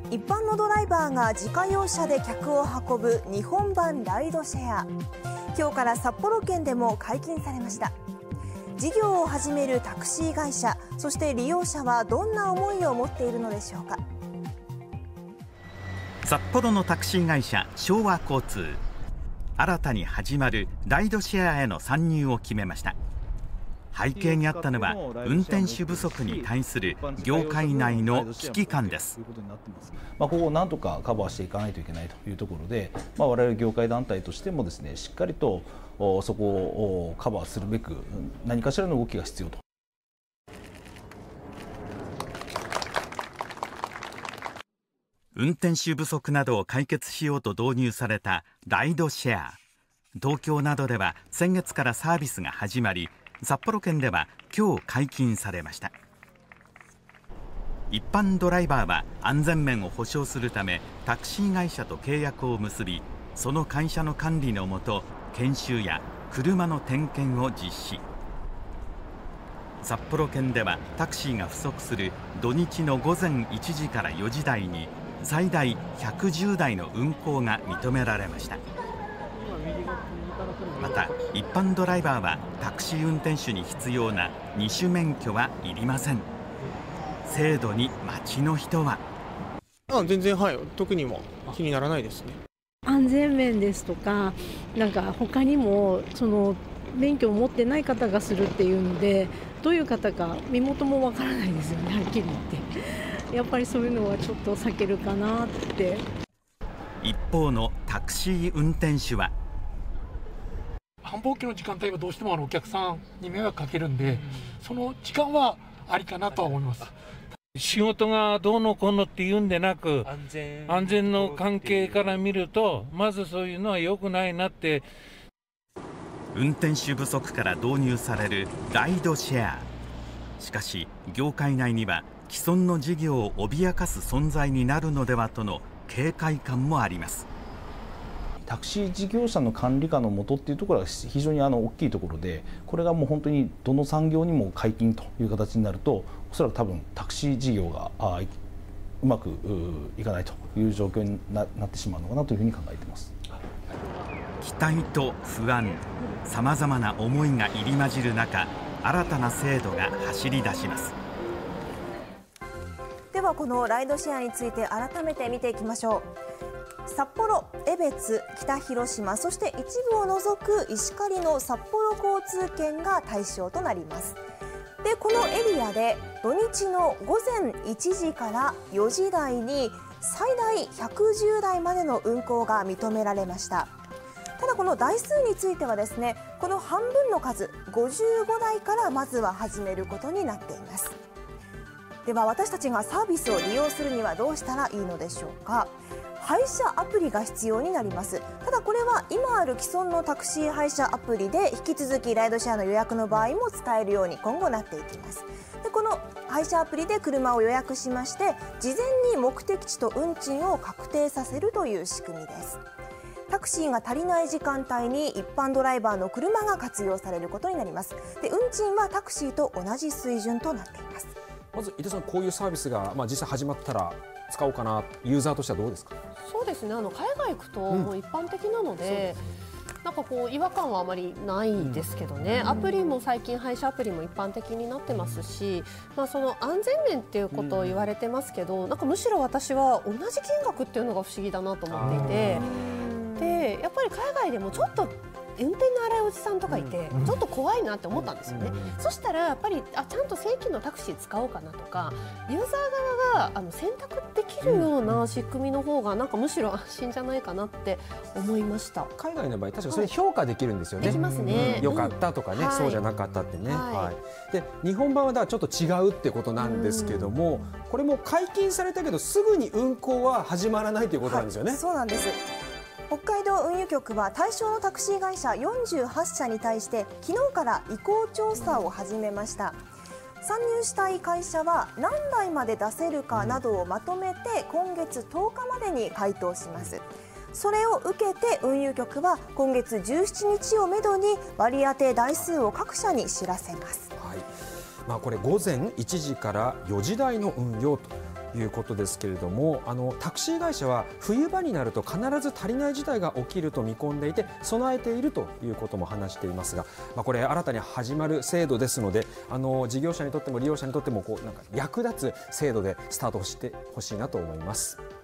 一般のドライバーが自家用車で客を運ぶ日本版ライドシェア。今日から札幌圏でも解禁されました。事業を始めるタクシー会社、そして利用者はどんな思いを持っているのでしょうか。 札幌のタクシー会社昭和交通、新たに始まるライドシェアへの参入を決めました。背景にあったのは運転手不足に対する業界内の危機感です。 ここをなんとかカバーしていかないといけないというところで、我々業界団体としてもですね、しっかりとそこをカバーするべく何かしらの動きが必要と。 運転手不足などを解決しようと導入されたライドシェア。東京などでは先月からサービスが始まり、札幌圏では今日解禁されました。一般ドライバーは安全面を保証するためタクシー会社と契約を結び、その会社の管理のもと研修や車の点検を実施。札幌圏ではタクシーが不足する土日の午前1時から4時台に最大110台の運行が認められました。また一般ドライバーはタクシー運転手に必要な二種免許はいりません。制度に街の人は全然特にも気にならないですね。 安全面ですとか、他にもその免許を持ってない方がするっていうので、どういう方か身元もわからないですよね、はっきり言って。やっぱりそういうのはちょっと避けるかなって。 一方のタクシー運転手は、 繁忙期の時間帯はどうしてもお客さんに迷惑かけるんで、その時間はありかなとは思います。 仕事がどうのこうのっていうんでなく、安全の関係から見るとまずそういうのは良くないなって。 運転手不足から導入されるライドシェア。しかし業界内には既存の事業を脅かす存在になるのではとの警戒感もあります。 タクシー事業者の管理下の下っていうところが非常に大きいところで、これがもう本当にどの産業にも解禁という形になると、おそらく多分タクシー事業がうまくいかないという状況になってしまうのかなというふうに考えています。 期待と不安、さまざまな思いが入り混じる中、新たな制度が走り出します。 ではこのライドシェアについて改めて見ていきましょう。札幌、江別、北広島、そして一部を除く石狩の札幌交通圏が対象となります。でこのエリアで土日の午前1時から4時台に最大110台までの運行が認められました。ただこの台数についてはですね、この半分の数55台からまずは始めることになっています。では私たちがサービスを利用するにはどうしたらいいのでしょうか。配車アプリが必要になります。ただこれは今ある既存のタクシー配車アプリで引き続きライドシェアの予約の場合も使えるように今後なっていきます。でこの配車アプリで車を予約しまして、事前に目的地と運賃を確定させるという仕組みです。タクシーが足りない時間帯に一般ドライバーの車が活用されることになります。で運賃はタクシーと同じ水準となっています。 まず井出さん、こういうサービスが実際始まったら使おうかな、ユーザーとしてはどうですか。 そうですね、海外行くともう一般的なので、違和感はあまりないですけどね。アプリも最近配車アプリも一般的になってますし、その安全面っていうことを言われてますけど、むしろ私は同じ金額っていうのが不思議だなと思っていて、でやっぱり海外でもちょっと運転の荒いおじさんとかいてちょっと怖いなって思ったんですよね。そしたらやっぱりちゃんと正規のタクシー使おうかなとか、ユーザー側が選択できるような仕組みの方がむしろ安心じゃないかなって思いました。 海外の場合確かにそれ評価できるんですよね。 できますね。 良かったとかね、そうじゃなかったってね。で日本版はだからちょっと違うってことなんですけども、これも解禁されたけどすぐに運行は始まらないということなんですよね。 そうなんです。北海道運輸局は対象のタクシー会社48社に対して昨日から意向調査を始めました。参入したい会社は何台まで出せるかなどをまとめて今月10日までに回答します。それを受けて運輸局は今月17日をめどに割り当て台数を各社に知らせます。 これ午前1時から4時台の運用ということですけれども、タクシー会社は冬場になると必ず足りない事態が起きると見込んでいて備えているということも話していますが、これ新たに始まる制度ですので、事業者にとっても利用者にとってもなんか役立つ制度でスタートしてほしいなと思います。